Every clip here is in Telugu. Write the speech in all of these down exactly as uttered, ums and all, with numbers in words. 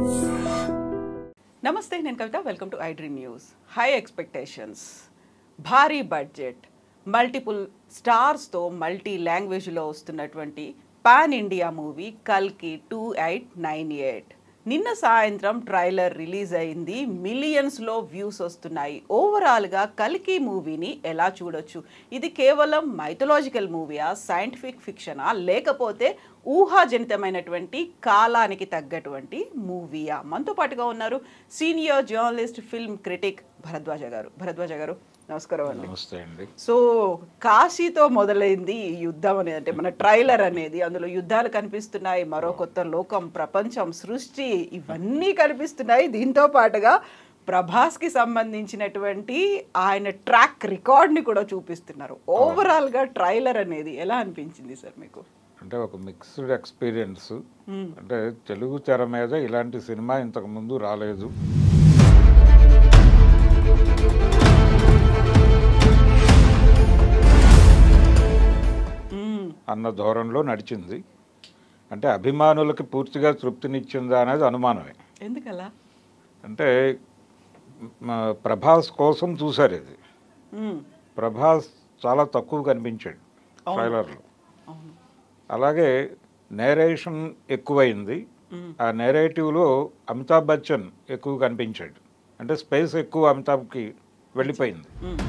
నమస్తే, నేను Kavitha. Welcome to I dream news. High expectations, భారీ బడ్జెట్, మల్టిపుల్ స్టార్స్తో మల్టీ లాంగ్వేజ్లో వస్తున్నటువంటి పాన్ ఇండియా మూవీ కల్కి టూ ఎయిట్ నైన్ ఎయిట్. నిన్న సాయంత్రం ట్రైలర్ రిలీజ్ అయింది. మిలియన్స్లో వ్యూస్ వస్తున్నాయి. ఓవరాల్గా కల్కి మూవీని ఎలా చూడొచ్చు? ఇది కేవలం మైథలాజికల్ మూవీయా, సైంటిఫిక్ ఫిక్షనా, లేకపోతే ఊహాజనితమైనటువంటి కాలానికి తగ్గటువంటి మూవీయా? మనతో పాటుగా ఉన్నారు senior journalist, film critic Bharadwaja గారు. భరద్వాజ గారు నమస్కారం అండి. నమస్తే అండి. సో కాశీతో మొదలైంది ఈ యుద్ధం అనేది, అంటే మన ట్రైలర్ అనేది. అందులో యుద్ధాలు కనిపిస్తున్నాయి, మరో కొత్త లోకం, ప్రపంచం, సృష్టి ఇవన్నీ కనిపిస్తున్నాయి. దీంతో పాటుగా ప్రభాస్కి సంబంధించినటువంటి ఆయన ట్రాక్ రికార్డ్ని కూడా చూపిస్తున్నారు. ఓవరాల్గా ట్రైలర్ అనేది ఎలా అనిపించింది సార్ మీకు? అంటే ఒక మిక్స్డ్ ఎక్స్పీరియన్స్. అంటే తెలుగు తెర మీద ఇలాంటి సినిమా ఇంతకు ముందు రాలేదు. అన్న ధోరణిలో నడిచింది. అంటే అభిమానులకి పూర్తిగా తృప్తినిచ్చిందా అనేది అనుమానమే. ఎందుకలా? అంటే ప్రభాస్ కోసం చూశారు ఇది. ప్రభాస్ చాలా తక్కువ కనిపించాడు ట్రైలర్లో. అలాగే నేరేషన్ ఎక్కువైంది. ఆ నేరేటివ్లో అమితాబ్ బచ్చన్ ఎక్కువ కనిపించాడు. అంటే స్పేస్ ఎక్కువ అమితాబ్కి వెళ్ళిపోయింది.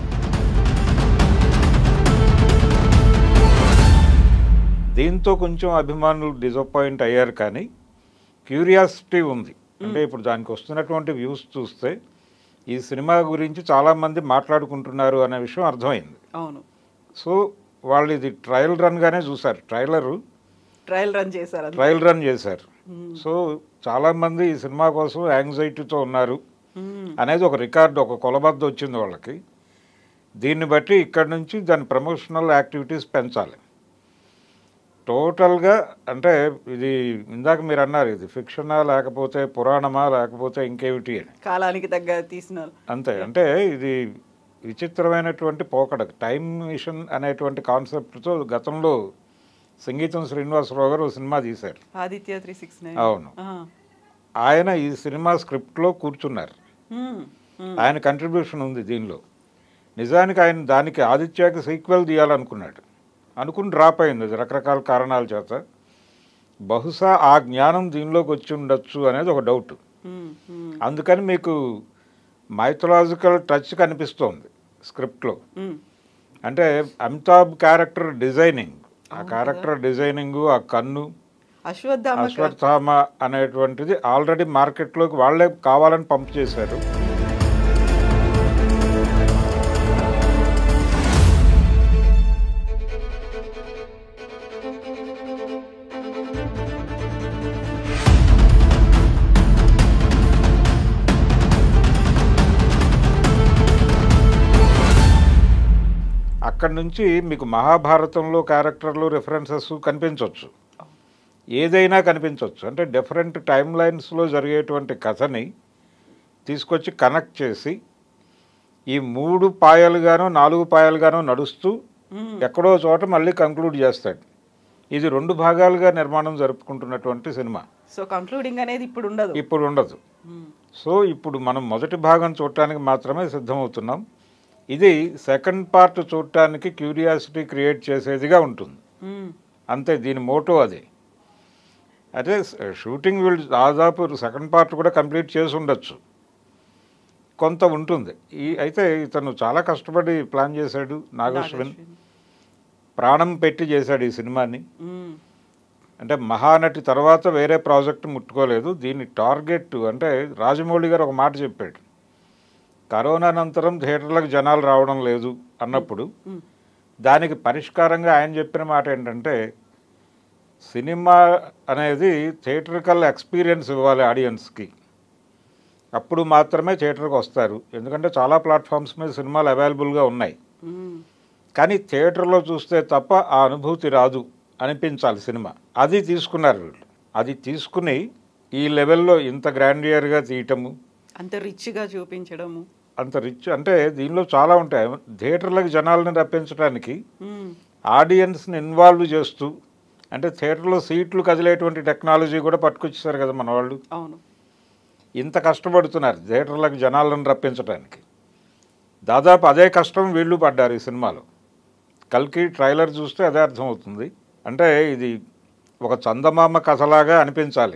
దీంతో కొంచెం అభిమానులు డిసప్పాయింట్ అయ్యారు. కానీ క్యూరియాసిటీ ఉంది. అంటే ఇప్పుడు దానికి వస్తున్నటువంటి వ్యూస్ చూస్తే ఈ సినిమా గురించి చాలామంది మాట్లాడుకుంటున్నారు అనే విషయం అర్థమైంది. అవును. సో వాళ్ళు ఇది ట్రయల్ రన్గానే చూశారు. ట్రైలరు ట్రయల్ రన్ చేశారు ట్రయల్ రన్ చేశారు. సో చాలామంది ఈ సినిమా కోసం యాంగ్జైటీతో ఉన్నారు అనేది ఒక రికార్డు, ఒక కొలబద్ద వచ్చింది వాళ్ళకి. దీన్ని బట్టి ఇక్కడ నుంచి దాని ప్రమోషనల్ యాక్టివిటీస్ పెంచాలి టోటల్గా. అంటే ఇది ఇందాక మీరు అన్నారు, ఇది ఫిక్షనా లేకపోతే పురాణమా లేకపోతే ఇంకేమిటి అని. కాలానికి తగ్గ తీసినారు అంతే. అంటే ఇది విచిత్రమైనటువంటి పోకడ. టైమ్ మిషన్ అనేటువంటి కాన్సెప్ట్తో గతంలో సంగీతం శ్రీనివాసరావు గారు ఒక సినిమా తీశారు, ఆదిత్య త్రీ సిక్స్ నైన్. అవును. ఆయన ఈ సినిమా స్క్రిప్ట్లో కూర్చున్నారు. ఆయన కంట్రిబ్యూషన్ ఉంది దీనిలో. నిజానికి ఆయన దానికి ఆదిత్యకి సీక్వెల్ తీయాలనుకున్నాడు. అనుకుని డ్రాప్ అయింది అది రకరకాల కారణాల చేత. బహుశా ఆ జ్ఞానం దీనిలోకి వచ్చి ఉండొచ్చు అనేది ఒక డౌట్. అందుకని మీకు మైథలాజికల్ టచ్ కనిపిస్తోంది స్క్రిప్ట్లో. అంటే అమితాబ్ క్యారెక్టర్ డిజైనింగ్, ఆ క్యారెక్టర్ డిజైనింగ్, ఆ కన్ను, అశ్వత్థామ అశ్వత్థామ అనేటువంటిది ఆల్రెడీ మార్కెట్లోకి వాళ్ళే కావాలని పంప్ చేశారు. అక్కడి నుంచి మీకు మహాభారతంలో క్యారెక్టర్లు రిఫరెన్సెస్ కనిపించవచ్చు, ఏదైనా కనిపించవచ్చు. అంటే డిఫరెంట్ టైమ్ లైన్స్లో జరిగేటువంటి కథని తీసుకొచ్చి కనెక్ట్ చేసి ఈ మూడు పాయలుగానో నాలుగు పాయలుగానో నడుస్తూ ఎక్కడో చోట మళ్ళీ కంక్లూడ్ చేస్తాడు. ఇది రెండు భాగాలుగా నిర్మాణం జరుపుకుంటున్నటువంటి సినిమా. సో కంక్లూడింగ్ అనేది ఇప్పుడు ఉండదు ఇప్పుడు ఉండదు సో ఇప్పుడు మనం మొదటి భాగం చూడటానికి మాత్రమే సిద్ధమవుతున్నాం. ఇది సెకండ్ పార్ట్ చూడటానికి క్యూరియాసిటీ క్రియేట్ చేసేదిగా ఉంటుంది అంతే. దీని మోటో అదే. అదే షూటింగ్ వీళ్ళు దాదాపు సెకండ్ పార్ట్ కూడా కంప్లీట్ చేసి ఉండొచ్చు, కొంత ఉంటుంది. ఈ అయితే ఇతను చాలా కష్టపడి ప్లాన్ చేశాడు. నాగశ్విన్ ప్రాణం పెట్టి చేశాడు ఈ సినిమాని. అంటే మహానటి తర్వాత వేరే ప్రాజెక్ట్ ముట్టుకోలేదు. దీని టార్గెట్ అంటే రాజమౌళి గారు ఒక మాట చెప్పాడు, కరోనా అనంతరం థియేటర్లకు జనాలు రావడం లేదు అన్నప్పుడు దానికి పరిష్కారంగా ఆయన చెప్పిన మాట ఏంటంటే సినిమా అనేది థియేటర్కల్ ఎక్స్పీరియన్స్ ఇవ్వాలి ఆడియన్స్కి, అప్పుడు మాత్రమే థియేటర్కి వస్తారు. ఎందుకంటే చాలా ప్లాట్ఫామ్స్ మీద సినిమాలు అవైలబుల్గా ఉన్నాయి, కానీ థియేటర్లో చూస్తే తప్ప ఆ అనుభూతి రాదు అనిపించాలి సినిమా. అది తీసుకున్నారు వీళ్ళు. అది తీసుకుని ఈ లెవెల్లో ఇంత గ్రాండియర్గా తీయటము, అంత రిచ్గా చూపించడము, అంత రిచ్ అంటే దీనిలో చాలా ఉంటాయి. థియేటర్లకు జనాలను రప్పించడానికి ఆడియన్స్ని ఇన్వాల్వ్ చేస్తూ, అంటే థియేటర్లో సీట్లు కదిలేటువంటి టెక్నాలజీ కూడా పట్టుకొచ్చేసారు కదా మన వాళ్ళు. అవును. ఇంత కష్టపడుతున్నారు థియేటర్లకు జనాలను రప్పించడానికి. దాదాపు అదే కష్టం వీళ్ళు పడ్డారు ఈ సినిమాలో. కల్కి ట్రైలర్ చూస్తే అదే అర్థమవుతుంది. అంటే ఇది ఒక చందమామ కథలాగా అనిపించాలి,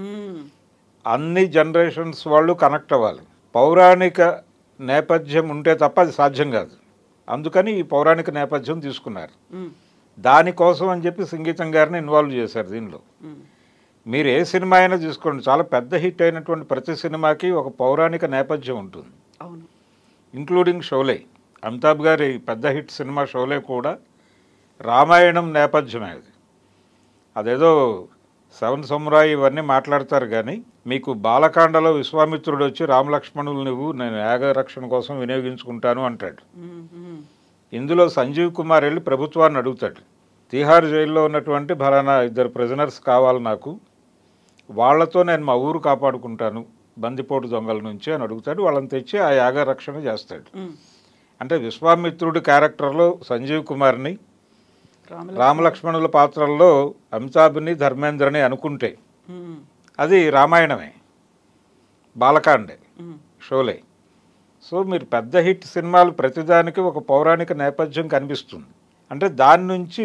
అన్ని జనరేషన్స్ వాళ్ళు కనెక్ట్ అవ్వాలి. పౌరాణిక నేపథ్యం ఉంటే తప్ప అది సాధ్యం కాదు. అందుకని ఈ పౌరాణిక నేపథ్యం తీసుకున్నారు. దానికోసం అని చెప్పి సంగీతం గారిని ఇన్వాల్వ్ చేశారు దీనిలో. మీరు ఏ సినిమా అయినా చూసుకోండి, చాలా పెద్ద హిట్ అయినటువంటి ప్రతి సినిమాకి ఒక పౌరాణిక నేపథ్యం ఉంటుంది, ఇంక్లూడింగ్ షోలే. అమితాబ్ గారి పెద్ద హిట్ సినిమా షోలే కూడా రామాయణం నేపథ్యమే. అది అదేదో సెవెన్ సమురాయ్ ఇవన్నీ మాట్లాడతారు, కానీ మీకు బాలకాండలో విశ్వామిత్రుడు వచ్చి రామలక్ష్మణులు నువ్వు నేను యాగ రక్షణ కోసం వినియోగించుకుంటాను అంటాడు. ఇందులో సంజీవ్ కుమార్ వెళ్ళి ప్రభుత్వాన్ని అడుగుతాడు, తిహార్ జైల్లో ఉన్నటువంటి ఫలానా ఇద్దరు ప్రిజనర్స్ కావాలి నాకు, వాళ్లతో నేను మా ఊరు కాపాడుకుంటాను బందిపోటు దొంగల నుంచి అని అడుగుతాడు. వాళ్ళని తెచ్చి ఆ యాగ రక్షణ చేస్తాడు. అంటే విశ్వామిత్రుడి క్యారెక్టర్లో సంజీవ్ కుమార్ని, రామలక్ష్మణుల పాత్రల్లో అమితాబ్ని ధర్మేంద్రని అనుకుంటే అది రామాయణమే, బాలకాండే, షోలే. సో మీరు పెద్ద హిట్ సినిమాలు ప్రతిదానికి ఒక పౌరాణిక నేపథ్యం కనిపిస్తుంది. అంటే దాని నుంచి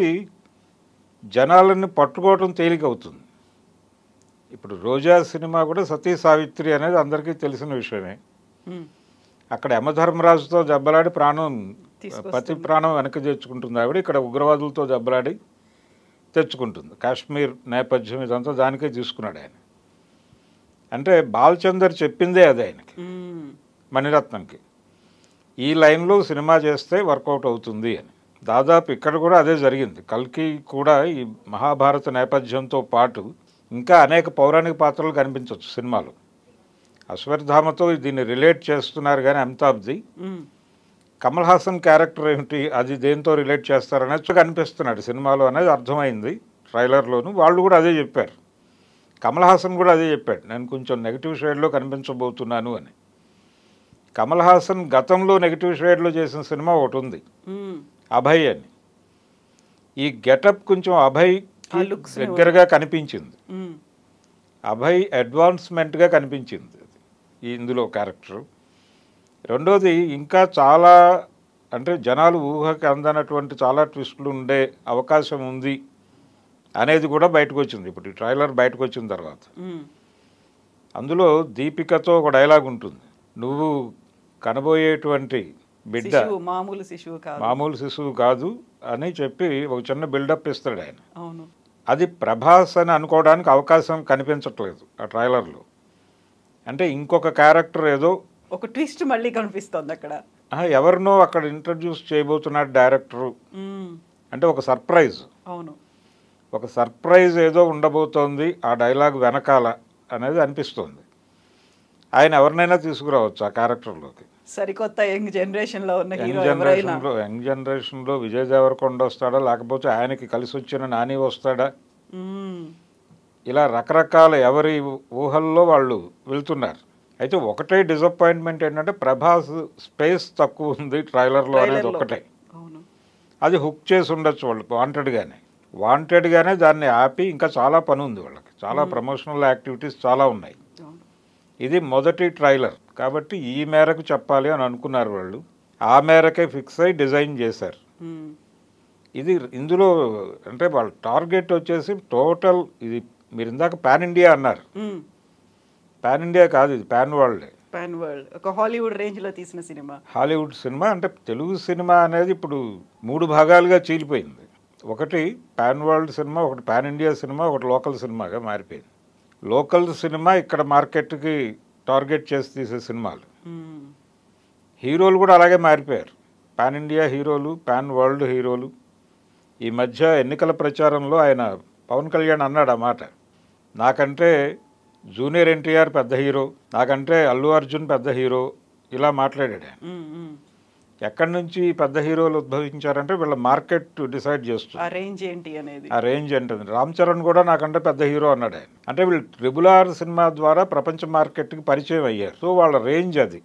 జనాలని పట్టుకోవడం తేలిక అవుతుంది. ఇప్పుడు రోజా సినిమా కూడా సతీ సావిత్రి అనేది అందరికీ తెలిసిన విషయమే. అక్కడ యమధర్మరాజుతో దెబ్బలాడి ప్రాణం పతి ప్రాణం వెనక్కి తెచ్చుకుంటుంది ఆవిడ, ఇక్కడ ఉగ్రవాదులతో దెబ్బలాడి తెచ్చుకుంటుంది. కాశ్మీర్ నేపథ్యం ఇదంతా దానికే తీసుకున్నాడు ఆయన. అంటే బాలచందర్ చెప్పిందే అది ఆయనకి, మణిరత్నంకి, ఈ లైన్లో సినిమా చేస్తే వర్కౌట్ అవుతుంది అని. దాదాపు ఇక్కడ కూడా అదే జరిగింది. కల్కి కూడా ఈ మహాభారత నేపథ్యంతో పాటు ఇంకా అనేక పౌరాణిక పాత్రలు కనిపించవచ్చు సినిమాలో. అశ్వత్థామతో దీన్ని రిలేట్ చేస్తున్నారు, కానీ అమితాబ్ది కమల్ హాసన్ క్యారెక్టర్ ఏమిటి, అది దేంతో రిలేట్ చేస్తారనేది కనిపిస్తున్నాడు సినిమాలో అనేది అర్థమైంది ట్రైలర్లోను. వాళ్ళు కూడా అదే చెప్పారు, కమల్ హాసన్ కూడా అదే చెప్పాడు, నేను కొంచెం నెగిటివ్ షేడ్లో కనిపించబోతున్నాను అని. కమల్ హాసన్ గతంలో నెగిటివ్ షేడ్లో చేసిన సినిమా ఒకటి ఉంది, అభయ్ అని. ఈ గెటప్ కొంచెం అభయ్ దగ్గరగా కనిపించింది, అభయ్ అడ్వాన్స్మెంట్గా కనిపించింది ఈ ఇందులో క్యారెక్టరు. రెండోది ఇంకా చాలా అంటే జనాలు ఊహకి అందనటువంటి చాలా ట్విస్టులు ఉండే అవకాశం ఉంది అనేది కూడా బయటకు వచ్చింది ఇప్పుడు ఈ ట్రైలర్ బయటకు వచ్చిన తర్వాత. అందులో దీపికతో ఒక డైలాగ్ ఉంటుంది, నువ్వు కనబోయేటువంటి బిడ్డ మామూలు శిశువు కాదు మామూలు శిశువు కాదు అని చెప్పి ఒక చిన్న బిల్డప్ ఇస్తాడు ఆయన. అది ప్రభాస్ అని అనుకోవడానికి అవకాశం కనిపించట్లేదు ఆ ట్రైలర్లో. అంటే ఇంకొక క్యారెక్టర్ ఏదో ఒక ట్విస్ట్ మళ్ళీ కనిపిస్తుంది అక్కడ, ఎవరినో అక్కడ ఇంట్రడ్యూస్ చేయబోతున్నాడు డైరెక్టరు. అంటే ఒక సర్ప్రైజ్, అవును, ఒక సర్ప్రైజ్ ఏదో ఉండబోతోంది ఆ డైలాగ్ వెనకాల అనేది అనిపిస్తుంది. ఆయన ఎవరినైనా తీసుకురావచ్చు ఆ క్యారెక్టర్లోకి. సరికొత్త యంగ్ జనరేషన్లో ఉన్న యంగ్ జనరేషన్లో యంగ్ జనరేషన్లో విజయ్ దేవరకొండ వస్తాడా, లేకపోతే ఆయనకి కలిసి వచ్చిన నాని వస్తాడా, ఇలా రకరకాల ఎవరి ఊహల్లో వాళ్ళు వెళ్తున్నారు. అయితే ఒకటే డిసప్పాయింట్మెంట్ ఏంటంటే ప్రభాస్ స్పేస్ తక్కువ ఉంది ట్రైలర్లో అనేది ఒకటే. అది హుక్ చేసి ఉండొచ్చు వాళ్ళు వాంటెడ్గానే వాంటెడ్గానే దాన్ని ఆపి ఇంకా చాలా పని ఉంది వాళ్ళకి, చాలా ప్రమోషనల్ యాక్టివిటీస్ చాలా ఉన్నాయి. ఇది మొదటి ట్రైలర్ కాబట్టి ఈ మేరకు చెప్పాలి అని అనుకున్నారు వాళ్ళు, ఆ మేరకే ఫిక్స్ అయి డిజైన్ చేశారు. ఇది ఇందులో అంటే వాళ్ళ టార్గెట్ వచ్చేసి టోటల్, ఇది మీరు ఇందాక పాన్ ఇండియా అన్నారు, పాన్ ఇండియా కాదు, ఇది పాన్ వరల్డ్. పాన్ వరల్డ్ ఒక హాలీవుడ్ రేంజ్లో తీసిన సినిమా. హాలీవుడ్ సినిమా అంటే తెలుగు సినిమా అనేది ఇప్పుడు మూడు భాగాలుగా చీలిపోయింది. ఒకటి పాన్ వరల్డ్ సినిమా, ఒకటి పాన్ ఇండియా సినిమా, ఒకటి లోకల్ సినిమాగా మారిపోయింది. లోకల్ సినిమా ఇక్కడ మార్కెట్కి టార్గెట్ చేసి తీసే సినిమాలు. హీరోలు కూడా అలాగే మారిపోయారు, పాన్ ఇండియా హీరోలు, పాన్ వరల్డ్ హీరోలు. ఈ మధ్య ఎన్నికల ప్రచారంలో ఆయన పవన్ కళ్యాణ్ అన్నాడు ఆ మాట, నాకంటే జూనియర్ ఎన్టీఆర్ పెద్ద హీరో, నాకంటే అల్లు అర్జున్ పెద్ద హీరో, ఇలా మాట్లాడాడు ఆయన. ఎక్కడి నుంచి పెద్ద హీరోలు ఉద్భవించారంటే వీళ్ళ మార్కెట్ డిసైడ్ చేస్తుంది ఆ రేంజ్ ఏంటి అనేది. ఆ రేంజ్ ఏంటది. రామ్ చరణ్ కూడా నాకంటే పెద్ద హీరో అన్నాడు ఆయన. అంటే వీళ్ళు ట్రిబుల్ ఆర్ సినిమా ద్వారా ప్రపంచ మార్కెట్కి పరిచయం అయ్యారు. సో వాళ్ళ రేంజ్ అది.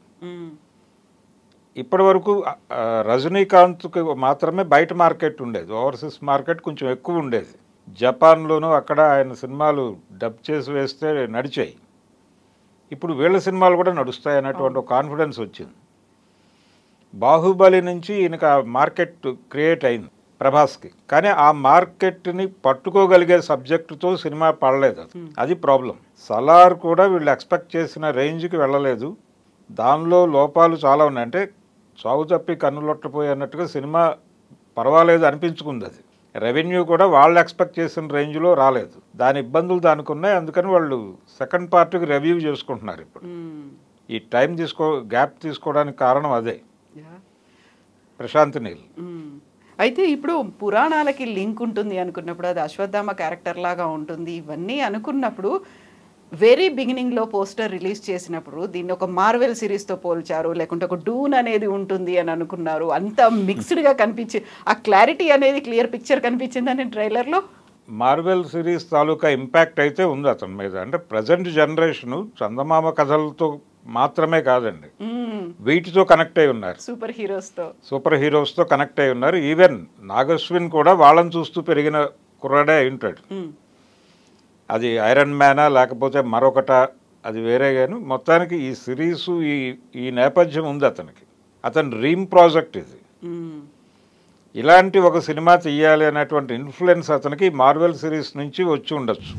ఇప్పటి వరకు రజనీకాంత్కి మాత్రమే బయట మార్కెట్ ఉండేది, ఓవర్సీస్ మార్కెట్ కొంచెం ఎక్కువ ఉండేది. జపాన్లోనూ అక్కడ ఆయన సినిమాలు డబ్ చేసి వేస్తే నడిచాయి. ఇప్పుడు వీళ్ళ సినిమాలు కూడా నడుస్తాయి అన్నటువంటి ఒక కాన్ఫిడెన్స్ వచ్చింది. బాహుబలి నుంచి ఈయనకు ఆ మార్కెట్ క్రియేట్ అయింది ప్రభాస్కి, కానీ ఆ మార్కెట్ని పట్టుకోగలిగే సబ్జెక్టుతో సినిమా పడలేదు. అది అది ప్రాబ్లం. సలార్ కూడా వీళ్ళు ఎక్స్పెక్ట్ చేసిన రేంజ్కి వెళ్ళలేదు. దానిలో లోపాలు చాలా ఉన్నాయి. అంటే చావు తప్పి కన్నులొట్టపోయి అన్నట్టుగా సినిమా పర్వాలేదు అనిపించుకుంది. అది రెవెన్యూ కూడా వాళ్ళు ఎక్స్పెక్ట్ చేసిన రేంజ్లో రాలేదు. దాని ఇబ్బందులు దానికి ఉన్నాయి. అందుకని వాళ్ళు సెకండ్ పార్ట్కి రివ్యూ చేసుకుంటున్నారు ఇప్పుడు. ఈ టైం తీసుకో గ్యాప్ తీసుకోవడానికి కారణం అదే. ప్రశాంత్ నీల్ అయితే ఇప్పుడు పురాణాలకి లింక్ ఉంటుంది అనుకున్నప్పుడు, అది అశ్వత్థామ క్యారెక్టర్ లాగా ఉంటుంది ఇవన్నీ అనుకున్నప్పుడు, వెరీ బిగినింగ్లో పోస్టర్ రిలీజ్ చేసినప్పుడు దీన్ని ఒక మార్వెల్ సిరీస్తో పోల్చారు, లేకుంటే ఒక డూన్ అనేది ఉంటుంది అని అనుకున్నారు. అంత మిక్స్డ్గా కనిపించి ఆ క్లారిటీ అనేది క్లియర్ పిక్చర్ కనిపించిందని ట్రైలర్లో. మార్వెల్ సిరీస్ తాలూకా ఇంపాక్ట్ అయితే ఉంది అతని మీద. అంటే ప్రజెంట్ జనరేషను చందమామ కథలతో మాత్రమే కాదండి, వీటితో కనెక్ట్ అయి ఉన్నారు. సూపర్ హీరోస్తో సూపర్ హీరోస్తో కనెక్ట్ అయి ఉన్నారు. ఈవెన్ నాగశ్విన్ కూడా వాళ్ళని చూస్తూ పెరిగిన కుర్రాడే అయి ఉంటాడు. అది ఐరన్ మ్యానా లేకపోతే మరొకట అది వేరే, కానీ మొత్తానికి ఈ సిరీసు ఈ ఈ నేపథ్యం ఉంది అతనికి. అతని డ్రీమ్ ప్రాజెక్ట్ ఇది. ఇలాంటి ఒక సినిమా తీయాలి అనేటువంటి ఇన్ఫ్లుయెన్స్ అతనికి మార్వెల్ సిరీస్ నుంచి వచ్చి ఉండొచ్చు.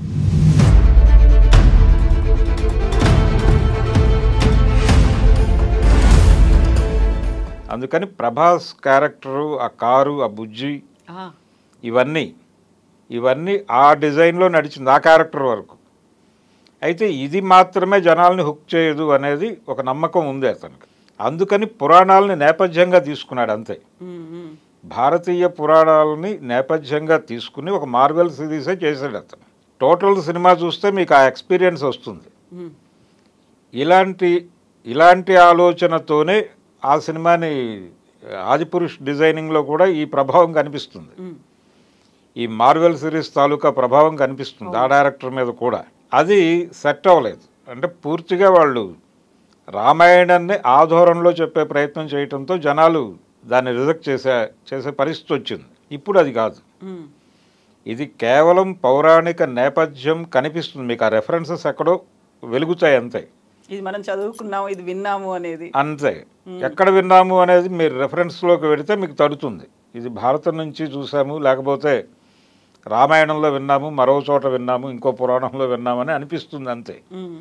అందుకని ప్రభాస్ క్యారెక్టరు, ఆ కారు, ఆ బుజ్జి, ఇవన్నీ ఇవన్నీ ఆ డిజైన్లో నడిచింది ఆ క్యారెక్టర్ వరకు. అయితే ఇది మాత్రమే జనాల్ని హుక్ చేయదు అనేది ఒక నమ్మకం ఉంది అతనికి. అందుకని పురాణాలని నేపథ్యంగా తీసుకున్నాడు అంతే. భారతీయ పురాణాలని నేపథ్యంగా తీసుకుని ఒక మార్వెల్ సిరీసే చేశాడు అతను. టోటల్ సినిమా చూస్తే మీకు ఆ ఎక్స్పీరియన్స్ వస్తుంది. ఇలాంటి ఇలాంటి ఆలోచనతోనే ఆ సినిమాని ఆదిపురుష్ డిజైనింగ్లో కూడా ఈ ప్రభావం కనిపిస్తుంది. ఈ మార్వెల్ సిరీస్ తాలూకా ప్రభావం కనిపిస్తుంది ఆ డైరెక్టర్ మీద కూడా. అది సెట్ అవ్వలేదు. అంటే పూర్తిగా వాళ్ళు రామాయణాన్ని ఆధోరణలో చెప్పే ప్రయత్నం చేయడంతో జనాలు దాన్ని రిజెక్ట్ చేసే చేసే పరిస్థితి వచ్చింది. ఇప్పుడు అది కాదు. ఇది కేవలం పౌరాణిక నేపథ్యం కనిపిస్తుంది మీకు. ఆ రెఫరెన్సెస్ ఎక్కడో వెలుగుతాయి అంతే. ఇది మనం చదువుకున్నాము, ఇది విన్నాము అనేది అంతే. ఎక్కడ విన్నాము అనేది మీరు రెఫరెన్స్లోకి వెళితే మీకు తడుతుంది. ఇది భారతం నుంచి చూసాము, లేకపోతే రామాయణంలో విన్నాము, మరో చోట విన్నాము, ఇంకో పురాణంలో విన్నామని అనిపిస్తుంది అంతే.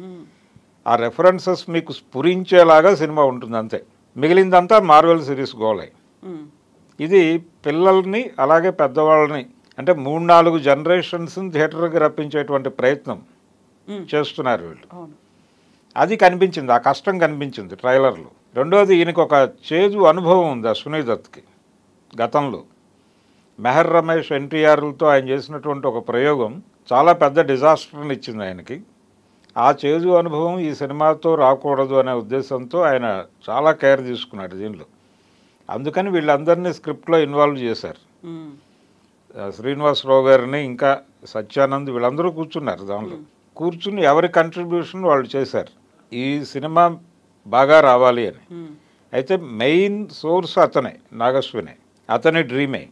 ఆ రెఫరెన్సెస్ మీకు స్ఫురించేలాగా సినిమా ఉంటుంది అంతే. మిగిలిందంతా మార్వెల్ సిరీస్ గోలై. ఇది పిల్లల్ని అలాగే పెద్దవాళ్ళని, అంటే మూడు నాలుగు జనరేషన్స్ని థియేటర్కి రప్పించేటువంటి ప్రయత్నం చేస్తున్నారు వీళ్ళు. అది కనిపించింది, ఆ కష్టం కనిపించింది ట్రైలర్లో. రెండోది, ఈయనకు ఒక చేదు అనుభవం ఉంది అశ్విని దత్కి. గతంలో మెహర్ రమేష్, ఎన్టీఆర్లతో ఆయన చేసినటువంటి ఒక ప్రయోగం చాలా పెద్ద డిజాస్టర్ని ఇచ్చింది ఆయనకి. ఆ చేదు అనుభవం ఈ సినిమాతో రాకూడదు అనే ఉద్దేశంతో ఆయన చాలా కేర్ తీసుకున్నాడు దీనిలో. అందుకని వీళ్ళందరినీ స్క్రిప్ట్లో ఇన్వాల్వ్ చేశారు. శ్రీనివాసరావు గారిని, ఇంకా సత్యానంద్, వీళ్ళందరూ కూర్చున్నారు దానిలో. కూర్చుని ఎవరి కంట్రిబ్యూషన్ వాళ్ళు చేశారు ఈ సినిమా బాగా రావాలి అని. అయితే మెయిన్ సోర్స్ అతనే, నాగశ్వినే. అతని డ్రీమే.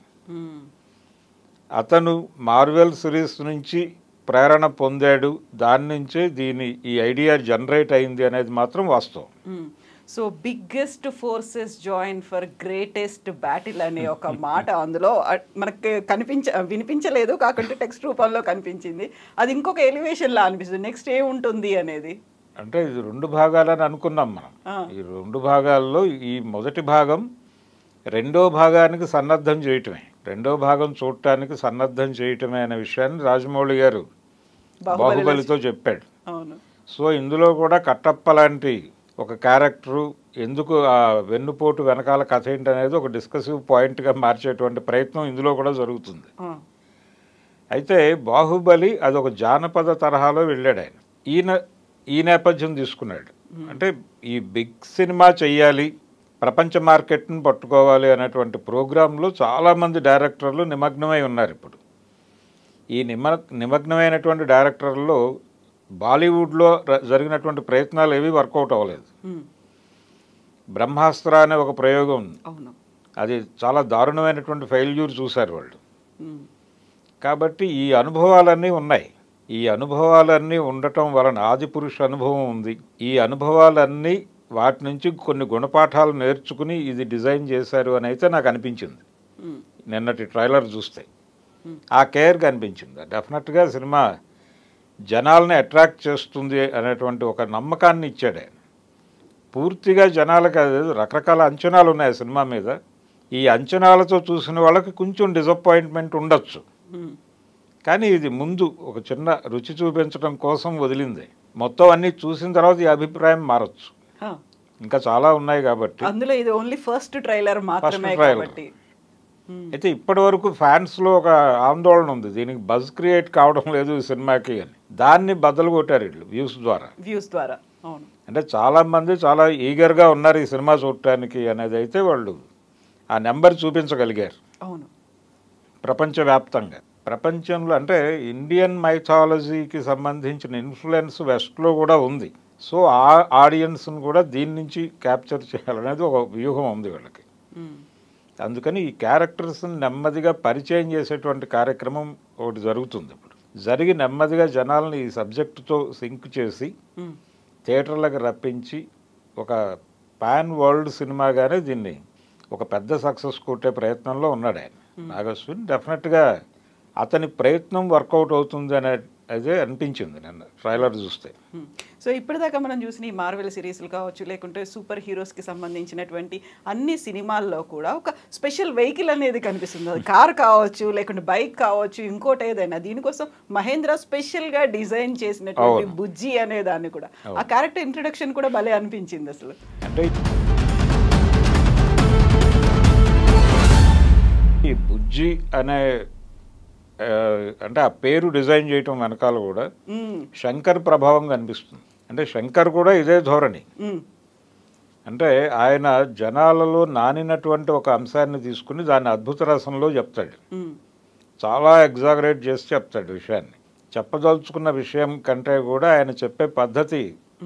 అతను మార్వెల్ సిరీస్ నుంచి ప్రేరణ పొందాడు, దాని నుంచే దీని ఈ ఐడియా జనరేట్ అయింది అనేది మాత్రం వాస్తవం. So biggest forces join for greatest battle అనే ఒక మాట అందులో మనకు కనిపించ వినిపించలేదు, కాకుంటే టెక్స్ట్ రూపంలో కనిపించింది. అది ఇంకొక ఎలివేషన్లా అనిపిస్తుంది. నెక్స్ట్ ఏముంటుంది అనేది. అంటే ఇది రెండు భాగాలని అనుకున్నాం మనం. ఈ రెండు భాగాల్లో ఈ మొదటి భాగం రెండో భాగానికి సన్నద్ధం చేయటమే, రెండో భాగం చూడటానికి సన్నద్ధం చేయటమే అనే విషయాన్ని రాజమౌళి గారు బాహుబలితో చెప్పాడు. సో ఇందులో కూడా కట్టప్ప లాంటి ఒక క్యారెక్టరు, ఎందుకు ఆ వెన్నుపోటు వెనకాల కథ ఏంటి అనేది ఒక డిస్కసివ్ పాయింట్గా మార్చేటువంటి ప్రయత్నం ఇందులో కూడా జరుగుతుంది. అయితే బాహుబలి అదొక జానపద తరహాలో వెళ్ళాడు ఆయన. ఈయన ఈ నేపథ్యం తీసుకున్నాడు. అంటే ఈ బిగ్ సినిమా చెయ్యాలి, ప్రపంచ మార్కెట్ని పట్టుకోవాలి అనేటువంటి ప్రోగ్రాంలో చాలామంది డైరెక్టర్లు నిమగ్నమై ఉన్నారు ఇప్పుడు. ఈ నిమ నిమగ్నమైనటువంటి డైరెక్టర్లో బాలీవుడ్లో జరిగినటువంటి ప్రయత్నాలు ఏవి వర్కౌట్ అవ్వలేదు. బ్రహ్మాస్త్ర అనే ఒక ప్రయోగం, అది చాలా దారుణమైనటువంటి ఫెయిల్యూర్ చూశారు వాళ్ళు. కాబట్టి ఈ అనుభవాలన్నీ ఉన్నాయి. ఈ అనుభవాలన్నీ ఉండటం వలన ఆదిపురుష అనుభవం ఉంది. ఈ అనుభవాలన్నీ వాటి నుంచి కొన్ని గుణపాఠాలు నేర్చుకుని ఇది డిజైన్ చేశారు అని అయితే నాకు అనిపించింది నిన్నటి ట్రైలర్ చూస్తే. ఆ కేర్ కనిపించింది. డెఫినెట్గా సినిమా జనాల్ని అట్రాక్ట్ చేస్తుంది అనేటువంటి ఒక నమ్మకాన్ని ఇచ్చాడు ఆయన. పూర్తిగా జనాలకు అది రకరకాల అంచనాలు ఉన్నాయి సినిమా మీద. ఈ అంచనాలతో చూసిన వాళ్ళకి కొంచెం డిసప్పాయింట్మెంట్ ఉండొచ్చు, కానీ ఇది ముందు ఒక చిన్న రుచి చూపించడం కోసం వదిలింది. మొత్తం అన్నీ చూసిన తర్వాత ఈ అభిప్రాయం మారచ్చు. ఇంకా చాలా ఉన్నాయి కాబట్టి అందులో ఇది ఓన్లీ ఫస్ట్ ట్రైలర్ మాత్రమే కాబట్టి. అయితే ఇప్పటి వరకు ఫ్యాన్స్లో ఒక ఆందోళన ఉంది, దీనికి బజ్ క్రియేట్ కావడం లేదు ఈ సినిమాకి అని. దాన్ని బద్దలు కొట్టారు వీళ్ళు వ్యూస్ ద్వారా వ్యూస్ ద్వారా అవును. అంటే చాలామంది చాలా ఈగర్గా ఉన్నారు ఈ సినిమా చూడటానికి అనేది అయితే వాళ్ళు ఆ నెంబర్ చూపించగలిగారు. అవును, ప్రపంచవ్యాప్తంగా. ప్రపంచంలో అంటే ఇండియన్ మైథాలజీకి సంబంధించిన ఇన్ఫ్లుయెన్స్ వెస్ట్లో కూడా ఉంది. సో ఆ ఆడియన్స్ను కూడా దీని నుంచి క్యాప్చర్ చేయాలనేది ఒక వ్యూహం ఉంది వీళ్ళకి. అందుకని ఈ క్యారెక్టర్స్ని నెమ్మదిగా పరిచయం చేసేటువంటి కార్యక్రమం ఒకటి జరుగుతుంది ఇప్పుడు. జరిగి నెమ్మదిగా జనాల్ని ఈ సబ్జెక్టుతో సింక్ చేసి థియేటర్లకు రప్పించి ఒక పాన్ వరల్డ్ సినిమాగానే దీన్ని ఒక పెద్ద సక్సెస్ కొట్టే ప్రయత్నంలో ఉన్నాడు ఆయన నాగశ్విన్. డెఫినెట్గా అతని ప్రయత్నం వర్కౌట్ అవుతుంది అనే అదే అనిపించింది నన్ను ట్రైలర్ చూస్తే. సో ఇప్పటిదాకా మనం చూసిన ఈ మార్వెల్ సిరీస్లు కావచ్చు, లేకుంటే సూపర్ హీరోస్కి సంబంధించినటువంటి అన్ని సినిమాల్లో కూడా ఒక స్పెషల్ వెహికల్ అనేది కనిపిస్తుంది. అది కార్ కావచ్చు, లేకుంటే బైక్ కావచ్చు, ఇంకోటి ఏదైనా. దీనికోసం మహేంద్ర స్పెషల్గా డిజైన్ చేసినటువంటి బుజ్జి అనే దాన్ని కూడా, ఆ క్యారెక్టర్ ఇంట్రడక్షన్ కూడా భలే అనిపించింది అసలు. అంటే ఈ బుజ్జి అనే అంటే ఆ పేరు డిజైన్ చేయటం వెనకాల కూడా శంకర్ ప్రభావం కనిపిస్తుంది. అంటే శంకర్ కూడా ఇదే ధోరణి. అంటే ఆయన జనాలలో నానినటువంటి ఒక అంశాన్ని తీసుకుని దాన్ని అద్భుత రసంలో చెప్తాడు. చాలా ఎగ్జాగరేట్ చేసి చెప్తాడు విషయాన్ని. చెప్పదలుచుకున్న విషయం కంటే కూడా ఆయన చెప్పే పద్ధతి,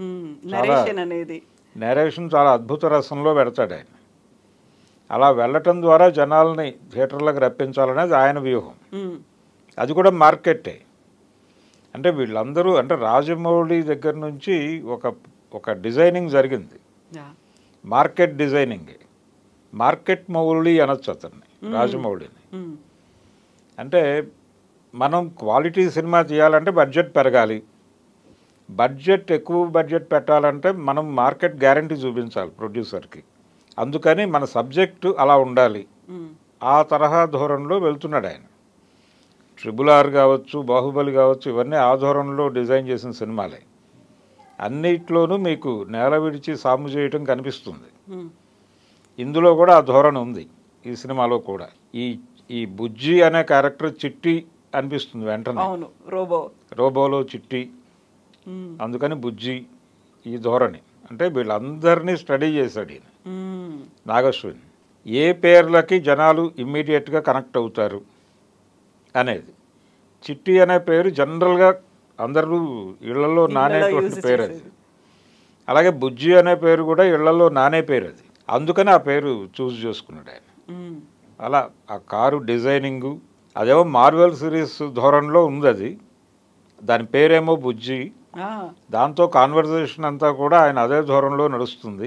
నేరేషన్ చాలా అద్భుత రసంలో పెడతాడు ఆయన. అలా వెళ్ళటం ద్వారా జనాల్ని థియేటర్లకు రప్పించాలనేది ఆయన వ్యూహం. అది కూడా మార్కెటే. అంటే వీళ్ళందరూ అంటే రాజమౌళి దగ్గర నుంచి ఒక ఒక డిజైనింగ్ జరిగింది, మార్కెట్ డిజైనింగ్. మార్కెట్ మౌళి అనొచ్చు అతన్ని, రాజమౌళిని. అంటే మనం క్వాలిటీ సినిమా తీయాలంటే బడ్జెట్ పెరగాలి. బడ్జెట్ ఎక్కువ బడ్జెట్ పెట్టాలంటే మనం మార్కెట్ గ్యారంటీ చూపించాలి ప్రొడ్యూసర్కి. అందుకని మన సబ్జెక్టు అలా ఉండాలి. ఆ తరహా ధోరణిలో వెళ్తున్నాడు ఆయన. ట్రిబుల్ ఆర్ కావచ్చు, బాహుబలి కావచ్చు, ఇవన్నీ ఆ ధోరణిలో డిజైన్ చేసిన సినిమాలే. అన్నిట్లోనూ మీకు నేల విడిచి సాము చేయటం కనిపిస్తుంది. ఇందులో కూడా ఆ ధోరణి ఉంది ఈ సినిమాలో కూడా. ఈ ఈ బుజ్జి అనే క్యారెక్టర్ చిట్టి అనిపిస్తుంది వెంటనే. రోబో రోబోలో చిట్టి, అందుకని బుజ్జి ఈ ధోరణి. అంటే వీళ్ళందరినీ స్టడీ చేశాడు ఈయన నాగశ్విన్. ఏ పేర్లకి జనాలు ఇమ్మీడియట్గా కనెక్ట్ అవుతారు అనేది. చిట్టి అనే పేరు జనరల్గా అందరూ ఇళ్లలో నానేటువంటి పేరు అది. అలాగే బుజ్జి అనే పేరు కూడా ఇళ్లలో నానే పేరు అది. అందుకని ఆ పేరు చూస్ చేసుకున్నాడు ఆయన. అలా ఆ కారు డిజైనింగు అదేమో మార్వెల్ సిరీస్ ధోరణిలో ఉంది. అది దాని పేరేమో బుజ్జి. దాంతో కాన్వర్జేషన్ అంతా కూడా ఆయన అదే ధోరణిలో నడుస్తుంది.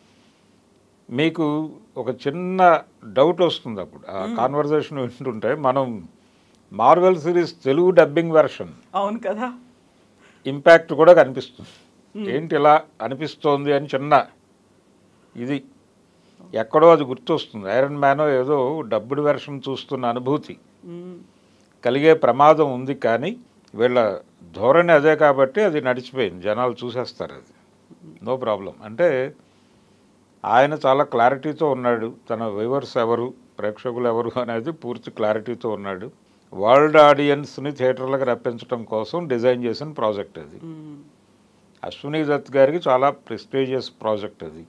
మీకు ఒక చిన్న డౌట్ వస్తుంది అప్పుడు ఆ కాన్వర్జేషన్ వింటుంటే. మనం Marvel series Telugu dubbing version అవును కదా, ఇంపాక్ట్ కూడా కనిపిస్తుంది. ఏంటి ఇలా అనిపిస్తోంది అని చిన్న ఇది ఎక్కడో అది గుర్తొస్తుంది. ఐరన్ మ్యాన్ ఏదో డబ్బుడ్ వెర్షన్ చూస్తున్న అనుభూతి కలిగే ప్రమాదం ఉంది. కానీ వీళ్ళ ధోరణి అదే కాబట్టి అది నడిచిపోయింది, జనాలు చూసేస్తారు, అది నో ప్రాబ్లం. అంటే ఆయన చాలా క్లారిటీతో ఉన్నాడు. తన వ్యూవర్స్ ఎవరు, ప్రేక్షకులు ఎవరు అనేది పూర్తి క్లారిటీతో ఉన్నాడు. వరల్డ్ ఆడియన్స్ని థియేటర్లకు రప్పించడం కోసం డిజైన్ చేసిన ప్రాజెక్ట్ అది. అశ్విని దత్ గారికి చాలా ప్రెస్టీజియస్ ప్రాజెక్ట్ అది.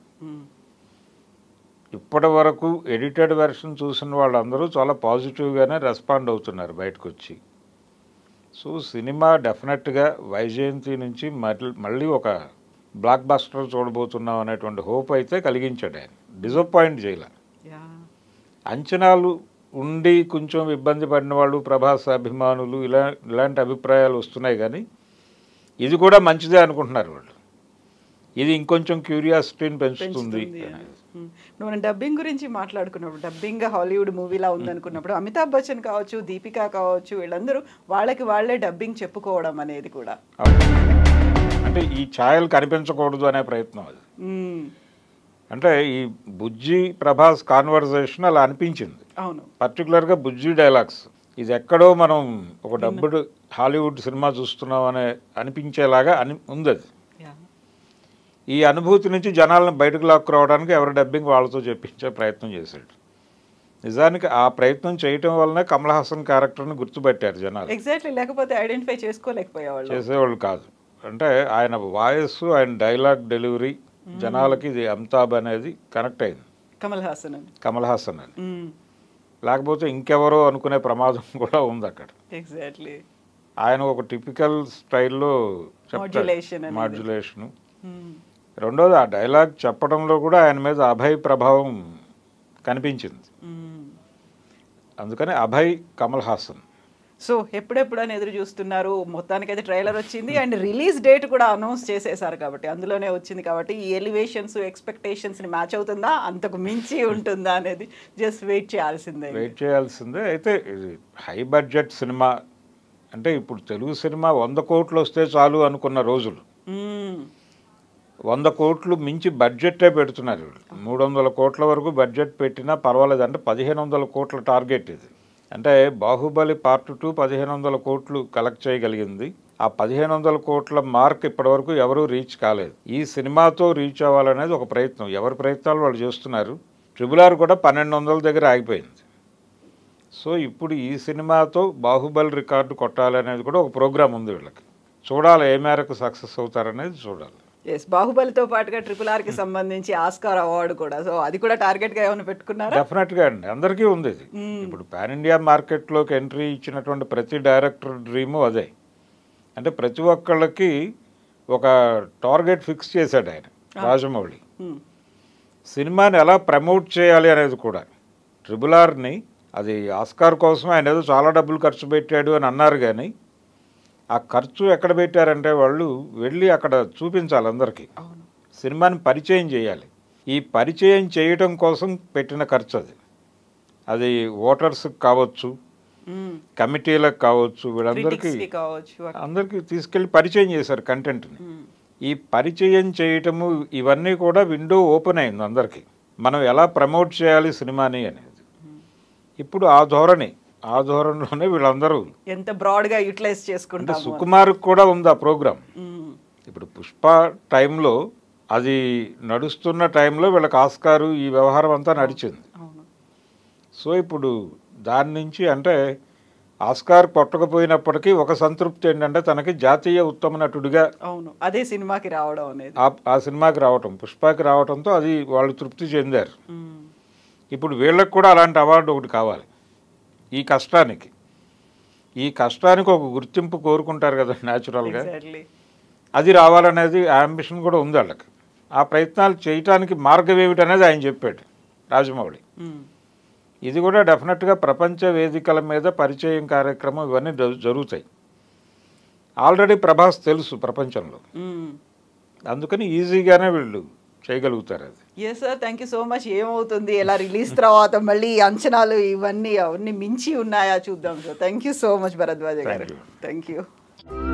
ఇప్పటి వరకు ఎడిటెడ్ వెర్షన్ చూసిన వాళ్ళందరూ చాలా పాజిటివ్గానే రెస్పాండ్ అవుతున్నారు బయటకు వచ్చి. సో సినిమా డెఫినెట్గా వైజయంతి నుంచి మళ్ళీ మళ్ళీ ఒక బ్లాక్ బస్టర్ చూడబోతున్నాం అనేటువంటి హోప్ అయితే కలిగించాడు ఆయన. డిసప్పాయింట్ చేయాల. అంచనాలు ఉండి కొంచెం ఇబ్బంది పడిన వాళ్ళు ప్రభాస్ అభిమానులు ఇలా ఇలాంటి అభిప్రాయాలు వస్తున్నాయి. కానీ ఇది కూడా మంచిదే అనుకుంటున్నారు వాళ్ళు. ఇది ఇంకొంచెం క్యూరియాసిటీని పెంచుతుంది. మనం డబ్బింగ్ గురించి మాట్లాడుకున్నప్పుడు, డబ్బింగ్ హాలీవుడ్ మూవీలా ఉందనుకున్నప్పుడు అమితాబ్ బచ్చన్ కావచ్చు, దీపికా కావచ్చు, వీళ్ళందరూ వాళ్ళకి వాళ్ళే డబ్బింగ్ చెప్పుకోవడం అనేది కూడా అంటే ఈ ఛాయలు కనిపించకూడదు అనే ప్రయత్నం అది. అంటే ఈ బుజ్జి ప్రభాస్ కాన్వర్జేషన్ అలా అనిపించింది. అవును, పర్టికులర్గా బుజ్జి డైలాగ్స్ ఇది ఎక్కడో మనం ఒక డబ్బుడు హాలీవుడ్ సినిమా చూస్తున్నాం అనే అనిపించేలాగా అని ఉంది అది. ఈ అనుభూతి నుంచి జనాలను బయటకు లాక్కురావడానికి ఎవరి డబ్బింగ్ వాళ్ళతో చెప్పించే ప్రయత్నం చేశాడు. నిజానికి ఆ ప్రయత్నం చేయటం వల్లనే కమల్ హాసన్ క్యారెక్టర్ని గుర్తుపెట్టారు జనాలు. ఎగ్జాక్ట్లీ, లేకపోతే ఐడెంటిఫై చేసుకోలేకపోయేవాళ్ళు, చేసేవాళ్ళు కాదు. అంటే ఆయన వాయిస్, ఆయన డైలాగ్ డెలివరీ జనాలకి ఇది అమితాబ్ అనేది కనెక్ట్ అయింది. కమల్ హాసన్ కమల్ హాసన్ అని, లేకపోతే ఇంకెవరో అనుకునే ప్రమాదం కూడా ఉంది అక్కడ. ఎగ్జాక్ట్లీ, ఆయన ఒక టిపికల్ స్టైల్లో మాడ్యులేషన్ మాడ్యులేషను. రెండోది ఆ డైలాగ్ చెప్పడంలో కూడా ఆయన మీద అభయ్ ప్రభావం కనిపించింది. అందుకని అభయ్ కమల్ హాసన్. సో ఎప్పుడెప్పుడు అని ఎదురు చూస్తున్నారు. మొత్తానికైతే ట్రైలర్ వచ్చింది అండ్ రిలీజ్ డేట్ కూడా అనౌన్స్ చేసేసారు కాబట్టి అందులోనే వచ్చింది కాబట్టి ఈ ఎలివేషన్స్ ఎక్స్పెక్టేషన్స్ని మ్యాచ్ అవుతుందా, అంతకు మించి ఉంటుందా అనేది జస్ట్ వెయిట్ చేయాల్సిందే వెయిట్ చేయాల్సిందే అయితే హై బడ్జెట్ సినిమా అంటే ఇప్పుడు తెలుగు సినిమా వంద కోట్లు వస్తే చాలు అనుకున్న రోజులు వంద కోట్లు మించి బడ్జెటే పెడుతున్నారు. మూడు వందల కోట్ల వరకు బడ్జెట్ పెట్టినా పర్వాలేదు. అంటే పదిహేను వందల కోట్ల టార్గెట్ ఇది. అంటే బాహుబలి పార్ట్ టూ పదిహేను వందల కోట్లు కలెక్ట్ చేయగలిగింది. ఆ పదిహేను వందల కోట్ల మార్క్ ఇప్పటివరకు ఎవరూ రీచ్ కాలేదు. ఈ సినిమాతో రీచ్ అవ్వాలనేది ఒక ప్రయత్నం, ఎవరి ప్రయత్నాలు వాళ్ళు చేస్తున్నారు. ట్రిపుల్ ఆర్ కూడా పన్నెండు వందల దగ్గర ఆగిపోయింది. సో ఇప్పుడు ఈ సినిమాతో బాహుబలి రికార్డు కొట్టాలనేది కూడా ఒక ప్రోగ్రామ్ ఉంది వీళ్ళకి. చూడాలి ఏ మేరకు సక్సెస్ అవుతారనేది చూడాలి. ఎస్, బాహుబలితో పాటుగా ట్రిపుల్ ఆర్కి సంబంధించి ఆస్కార్ అవార్డు కూడా, సో అది కూడా టార్గెట్గా ఏమైనా పెట్టుకున్నారా? డెఫినెట్గా అండి, అందరికీ ఉంది ఇది. ఇప్పుడు పాన్ ఇండియా మార్కెట్లోకి ఎంట్రీ ఇచ్చినటువంటి ప్రతి డైరెక్టర్ డ్రీము అదే. అంటే ప్రతి ఒక్కళ్ళకి ఒక టార్గెట్ ఫిక్స్ చేశాడు ఆయన రాజమౌళి. సినిమాని ఎలా ప్రమోట్ చేయాలి అనేది కూడా. ట్రిపుల్ ఆర్ని అది ఆస్కార్ కోసం ఆయన ఏదో చాలా డబ్బులు ఖర్చు పెట్టాడు అని అన్నారు. కానీ ఆ ఖర్చు ఎక్కడ పెట్టారంటే వాళ్ళు వెళ్ళి అక్కడ చూపించాలి అందరికీ, సినిమాని పరిచయం చేయాలి. ఈ పరిచయం చేయటం కోసం పెట్టిన ఖర్చు అది. అది ఓటర్స్కి కావచ్చు, కమిటీలకు కావచ్చు, వీళ్ళందరికీ అందరికీ తీసుకెళ్ళి పరిచయం చేశారు కంటెంట్ని. ఈ పరిచయం చేయటము ఇవన్నీ కూడా విండో ఓపెన్ అయింది అందరికీ, మనం ఎలా ప్రమోట్ చేయాలి సినిమాని అనేది. ఇప్పుడు ఆ ధోరణి ఆ ధోరణిలోనే వీళ్ళందరూ ఎంత బ్రాడ్గా యూటిలైజ్ చేసుకుంటారు. సుకుమార్కి కూడా ఉంది ఆ ప్రోగ్రామ్. ఇప్పుడు పుష్ప టైంలో అది నడుస్తున్న టైంలో వీళ్ళకి ఆస్కారు ఈ వ్యవహారం అంతా నడిచింది. సో ఇప్పుడు దాని నుంచి అంటే ఆస్కార్ కొట్టకపోయినప్పటికీ ఒక సంతృప్తి ఏంటంటే తనకి జాతీయ ఉత్తమ నటుడిగా అవును అదే సినిమాకి రావడం అనేది, ఆ సినిమాకి రావటం, పుష్పకి రావడంతో అది వాళ్ళు తృప్తి చెందారు. ఇప్పుడు వీళ్ళకి కూడా అలాంటి అవార్డు ఒకటి కావాలి. ఈ కష్టానికి ఈ కష్టానికి ఒక గుర్తింపు కోరుకుంటారు కదా న్యాచురల్గా, అది రావాలనేది అంబిషన్ కూడా ఉంది వాళ్ళకి. ఆ ప్రయత్నాలు చేయటానికి మార్గం ఏమిటనేది ఆయన చెప్పాడు రాజమౌళి. ఇది కూడా డెఫినెట్గా ప్రపంచ వేదికల మీద పరిచయం కార్యక్రమం ఇవన్నీ జరుగుతాయి. ఆల్రెడీ ప్రభాస్ తెలుసు ప్రపంచంలో, అందుకని ఈజీగానే వీళ్ళు చేయగలుగుతారు అది. Yes sir, thank you so much. ఏమవుతుంది, ఎలా రిలీజ్ తర్వాత మళ్ళీ అంచనాలు ఇవన్నీ అవన్నీ మించి ఉన్నాయా చూద్దాం sir. Thank you so much Bharadwaja గారు. Thank you.